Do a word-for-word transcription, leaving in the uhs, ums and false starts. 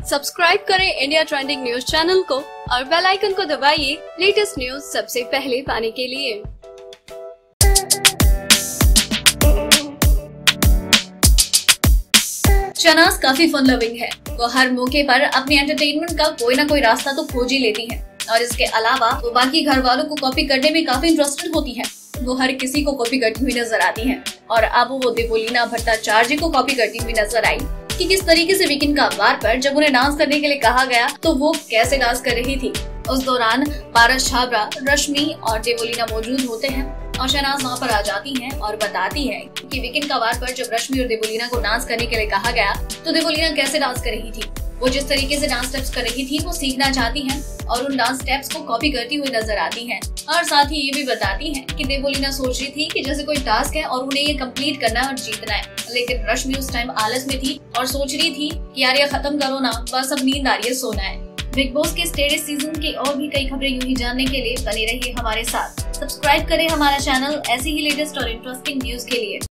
Subscribe करें India trending news channel को और बेल आइकन को दबाइए लेटेस्ट न्यूज सबसे पहले पाने के लिए। शहनाज काफी फन लविंग है। वो हर मौके पर अपनी एंटरटेनमेंट का कोई ना कोई रास्ता तो खोज ही लेती है और इसके अलावा वो बाकी घर वालों को कॉपी करने में काफी इंटरेस्टेड होती है। वो हर किसी को कॉपी करती हुई नजर आती हैं और अब वो देवोलीना भट्टाचार्य को कॉपी करती हुई नजर आई कि किस तरीके से वीकेंड का वार पर जब उन्हें डांस करने के लिए कहा गया तो वो कैसे डांस कर रही थी। उस दौरान पारस छाबड़ा, रश्मि और देवोलीना मौजूद होते हैं और शहनाज वहाँ पर आ जाती हैं और बताती है कि वीकेंड का वार पर जब रश्मि और देवोलीना को डांस करने के लिए कहा गया तो देवोलीना कैसे डांस कर रही थी। वो जिस तरीके से डांस स्टेप्स कर रही थी वो सीखना चाहती हैं और उन डांस स्टेप्स को कॉपी करती हुई नजर आती हैं और साथ ही ये भी बताती हैं कि देवोलीना सोच रही थी कि जैसे कोई टास्क है और उन्हें ये कंप्लीट करना है और जीतना है, लेकिन रश्मि उस टाइम आलस में थी और सोच रही थी कि यार ये खत्म करो ना, बस अब नींद आ रही है, सोना है। बिग बॉस के स्टेटस सीजन की और भी कई खबरें यूं ही जानने के लिए बने रहिए हमारे साथ। सब्सक्राइब करें हमारा चैनल ऐसी ही लेटेस्ट और इंटरेस्टिंग न्यूज के लिए।